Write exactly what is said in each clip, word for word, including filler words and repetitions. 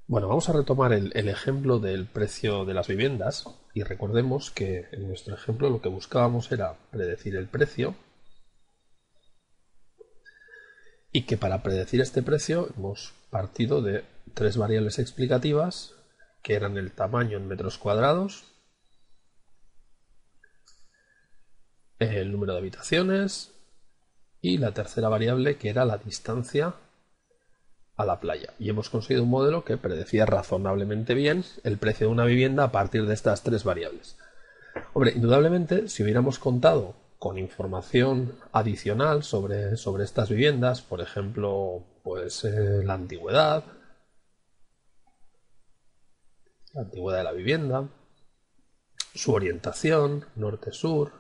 Bueno, vamos a retomar el, el ejemplo del precio de las viviendas y recordemos que en nuestro ejemplo lo que buscábamos era predecir el precio y que para predecir este precio hemos partido de tres variables explicativas que eran el tamaño en metros cuadrados, el número de habitaciones y la tercera variable que era la distancia a la playa. Y hemos conseguido un modelo que predecía razonablemente bien el precio de una vivienda a partir de estas tres variables. Hombre, indudablemente, si hubiéramos contado con información adicional sobre, sobre estas viviendas, por ejemplo, pues eh, la antigüedad, la antigüedad de la vivienda, su orientación, norte-sur,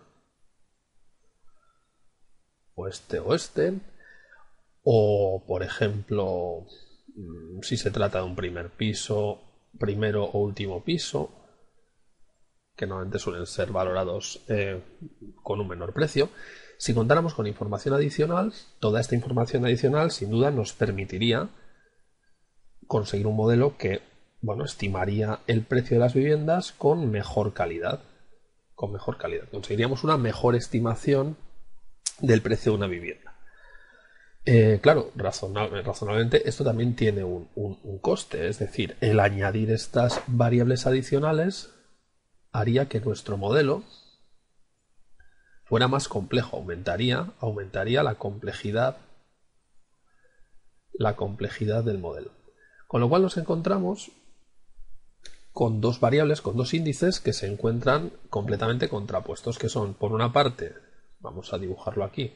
oeste-oeste, o por ejemplo, si se trata de un primer piso, primero o último piso, que normalmente suelen ser valorados eh, con un menor precio. Si contáramos con información adicional, toda esta información adicional sin duda nos permitiría conseguir un modelo que, bueno, estimaría el precio de las viviendas con mejor calidad. Con mejor calidad. Conseguiríamos una mejor estimación del precio de una vivienda. Eh, claro, razonable, razonablemente esto también tiene un, un, un coste, es decir, el añadir estas variables adicionales haría que nuestro modelo fuera más complejo, aumentaría, aumentaría la complejidad, la complejidad del modelo. Con lo cual nos encontramos con dos variables, con dos índices que se encuentran completamente contrapuestos, que son, por una parte, vamos a dibujarlo aquí,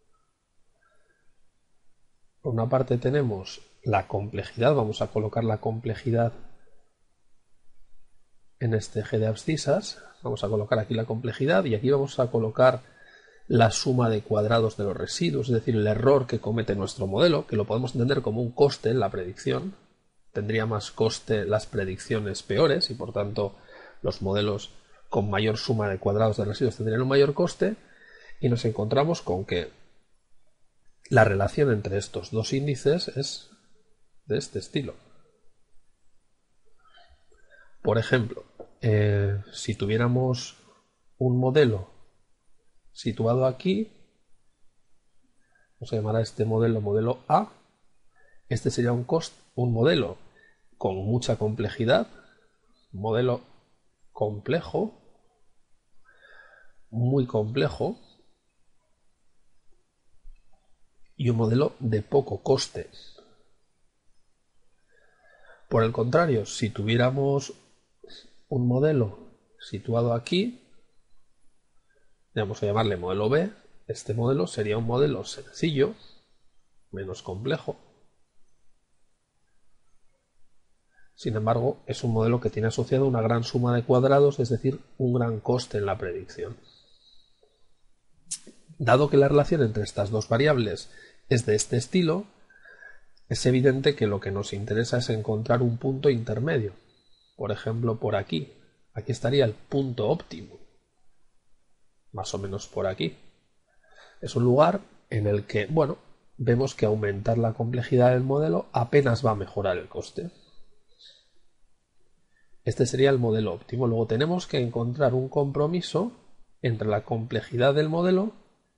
por una parte tenemos la complejidad, vamos a colocar la complejidad en este eje de abscisas, vamos a colocar aquí la complejidad y aquí vamos a colocar la suma de cuadrados de los residuos, es decir, el error que comete nuestro modelo, que lo podemos entender como un coste en la predicción. Tendría más coste las predicciones peores y por tanto los modelos con mayor suma de cuadrados de residuos tendrían un mayor coste, y nos encontramos con que la relación entre estos dos índices es de este estilo. Por ejemplo, eh, si tuviéramos un modelo situado aquí, vamos a llamar a este modelo modelo A. Este sería un, cost, un modelo con mucha complejidad, un modelo complejo, muy complejo, y un modelo de poco coste. Por el contrario, si tuviéramos un modelo situado aquí, vamos a llamarle modelo B, este modelo sería un modelo sencillo, menos complejo. Sin embargo, es un modelo que tiene asociado una gran suma de cuadrados, es decir, un gran coste en la predicción. Dado que la relación entre estas dos variables es de este estilo, es evidente que lo que nos interesa es encontrar un punto intermedio. Por ejemplo, por aquí. Aquí estaría el punto óptimo. Más o menos por aquí. Es un lugar en el que, bueno, vemos que aumentar la complejidad del modelo apenas va a mejorar el coste. Este sería el modelo óptimo. Luego tenemos que encontrar un compromiso entre la complejidad del modelo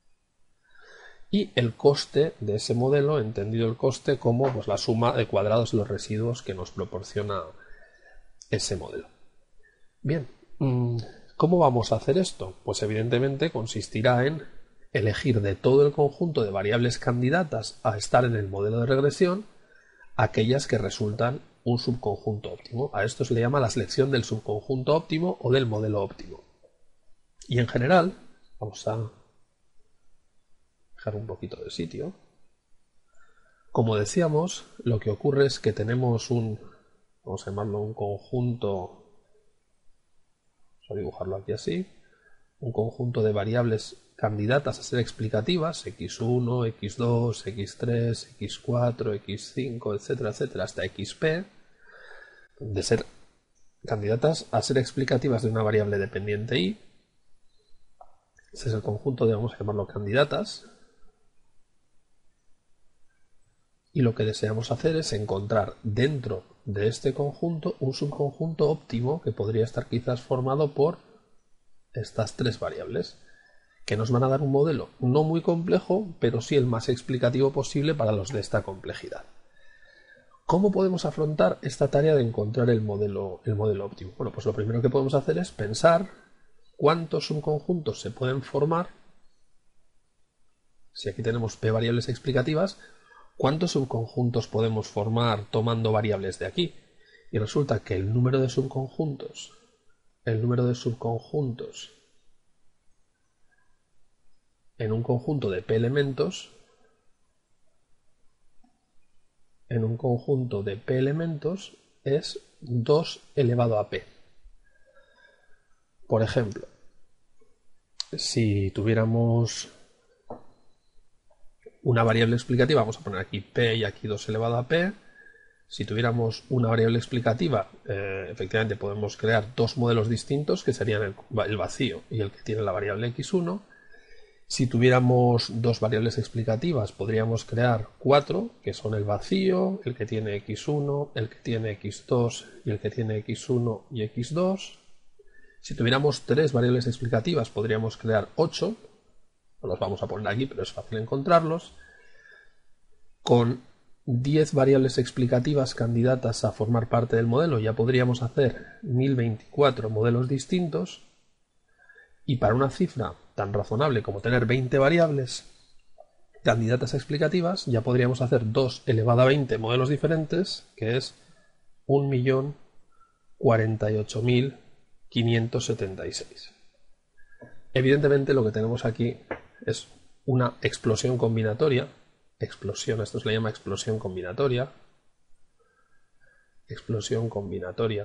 y el coste de ese modelo, entendido el coste como pues, la suma de cuadrados de los residuos que nos proporciona ese modelo. Bien, ¿cómo vamos a hacer esto? Pues evidentemente consistirá en elegir de todo el conjunto de variables candidatas a estar en el modelo de regresión aquellas que resultan un subconjunto óptimo. A esto se le llama la selección del subconjunto óptimo o del modelo óptimo. Y en general, vamos a dejar un poquito de sitio. Como decíamos, lo que ocurre es que tenemos un, vamos a llamarlo un conjunto, vamos a dibujarlo aquí así, un conjunto de variables candidatas a ser explicativas, equis uno, equis dos, equis tres, equis cuatro, equis cinco, etcétera, etcétera, hasta equis pe, de ser candidatas a ser explicativas de una variable dependiente y. Ese es el conjunto de, vamos a llamarlo candidatas. Y lo que deseamos hacer es encontrar dentro de este conjunto un subconjunto óptimo que podría estar quizás formado por estas tres variables, que nos van a dar un modelo no muy complejo, pero sí el más explicativo posible para los de esta complejidad. ¿Cómo podemos afrontar esta tarea de encontrar el modelo, el modelo óptimo? Bueno, pues lo primero que podemos hacer es pensar cuántos subconjuntos se pueden formar. Si aquí tenemos p variables explicativas, ¿cuántos subconjuntos podemos formar tomando variables de aquí? Y resulta que el número de subconjuntos, el número de subconjuntos en un conjunto de p elementos, en un conjunto de p elementos es dos elevado a p. Por ejemplo, si tuviéramos una variable explicativa, vamos a poner aquí p y aquí dos elevado a p. Si tuviéramos una variable explicativa, eh, efectivamente podemos crear dos modelos distintos que serían el, el vacío y el que tiene la variable equis uno. Si tuviéramos dos variables explicativas, podríamos crear cuatro, que son el vacío, el que tiene equis uno, el que tiene equis dos y el que tiene equis uno y equis dos. Si tuviéramos tres variables explicativas, podríamos crear ocho. No los vamos a poner aquí, pero es fácil encontrarlos. Con diez variables explicativas candidatas a formar parte del modelo, ya podríamos hacer mil veinticuatro modelos distintos. Y para una cifra tan razonable como tener veinte variables candidatas explicativas, ya podríamos hacer dos elevado a veinte modelos diferentes, que es un millón cuarenta y ocho mil quinientos setenta y seis. Evidentemente lo que tenemos aquí es una explosión combinatoria. Explosión, esto se le llama explosión combinatoria. Explosión combinatoria.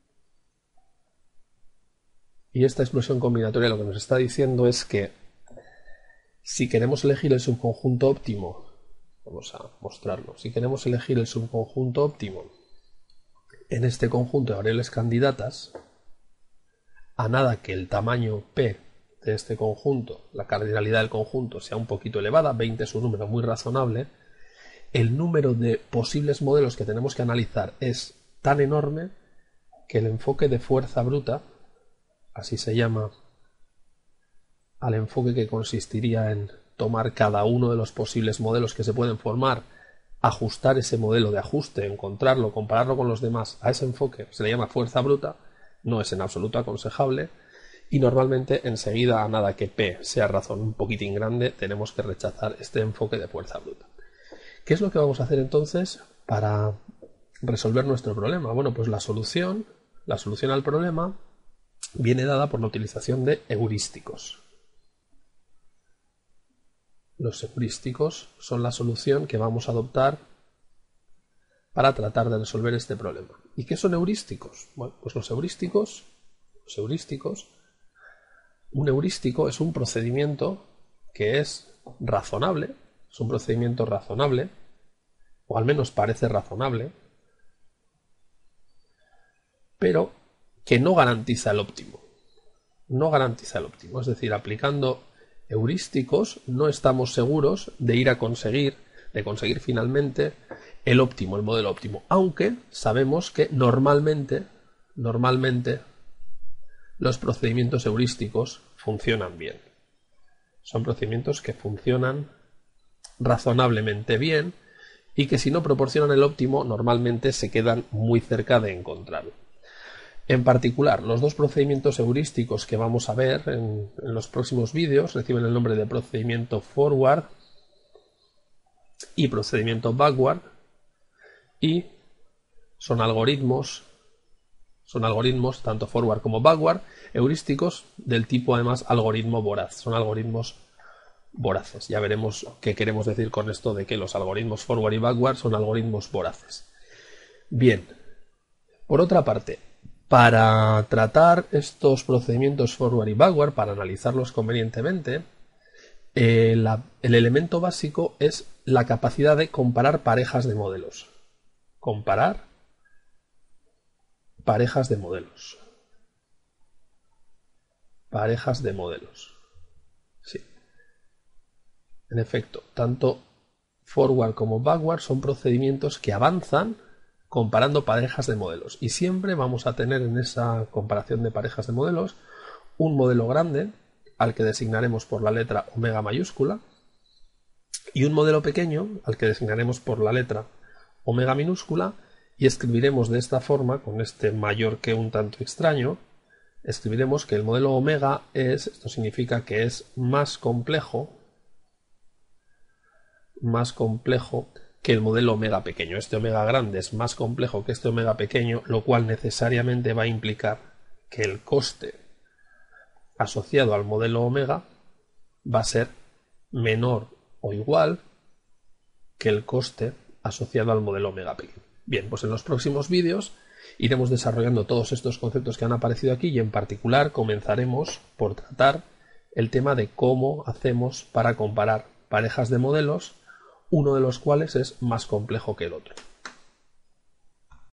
Y esta explosión combinatoria lo que nos está diciendo es que si queremos elegir el subconjunto óptimo, vamos a mostrarlo, si queremos elegir el subconjunto óptimo en este conjunto de variables candidatas, a nada que el tamaño P de este conjunto, la cardinalidad del conjunto sea un poquito elevada, veinte es un número muy razonable, el número de posibles modelos que tenemos que analizar es tan enorme que el enfoque de fuerza bruta, así se llama al enfoque que consistiría en tomar cada uno de los posibles modelos que se pueden formar, ajustar ese modelo de ajuste, encontrarlo, compararlo con los demás, a ese enfoque se le llama fuerza bruta, no es en absoluto aconsejable y normalmente enseguida a nada que P sea razón un poquitín grande tenemos que rechazar este enfoque de fuerza bruta. ¿Qué es lo que vamos a hacer entonces para resolver nuestro problema? Bueno, pues la solución, la solución al problema viene dada por la utilización de heurísticos. Los heurísticos son la solución que vamos a adoptar para tratar de resolver este problema. ¿Y qué son heurísticos? Bueno, pues los heurísticos, los heurísticos, un heurístico es un procedimiento que es razonable, es un procedimiento razonable, o al menos parece razonable, pero que no garantiza el óptimo. No garantiza el óptimo, es decir, aplicando heurísticos no estamos seguros de ir a conseguir, de conseguir finalmente el óptimo, el modelo óptimo, aunque sabemos que normalmente, normalmente los procedimientos heurísticos funcionan bien. Son procedimientos que funcionan razonablemente bien y que si no proporcionan el óptimo normalmente se quedan muy cerca de encontrarlo. En particular, los dos procedimientos heurísticos que vamos a ver en, en los próximos vídeos reciben el nombre de procedimiento forward y procedimiento backward y son algoritmos, son algoritmos tanto forward como backward, heurísticos del tipo además algoritmo voraz, son algoritmos voraces. Ya veremos qué queremos decir con esto de que los algoritmos forward y backward son algoritmos voraces. Bien, por otra parte, para tratar estos procedimientos forward y backward, para analizarlos convenientemente, eh, la, el elemento básico es la capacidad de comparar parejas de modelos. Comparar parejas de modelos. Parejas de modelos. Sí. En efecto, tanto forward como backward son procedimientos que avanzan comparando parejas de modelos. Y siempre vamos a tener en esa comparación de parejas de modelos un modelo grande al que designaremos por la letra omega mayúscula y un modelo pequeño al que designaremos por la letra omega minúscula, y escribiremos de esta forma, con este mayor que un tanto extraño, escribiremos que el modelo omega es, esto significa que es más complejo, más complejo que el modelo omega pequeño. Este omega grande es más complejo que este omega pequeño, lo cual necesariamente va a implicar que el coste asociado al modelo omega va a ser menor o igual que el coste asociado al modelo omega pequeño. Bien, pues en los próximos vídeos iremos desarrollando todos estos conceptos que han aparecido aquí y en particular comenzaremos por tratar el tema de cómo hacemos para comparar parejas de modelos, uno de los cuales es más complejo que el otro.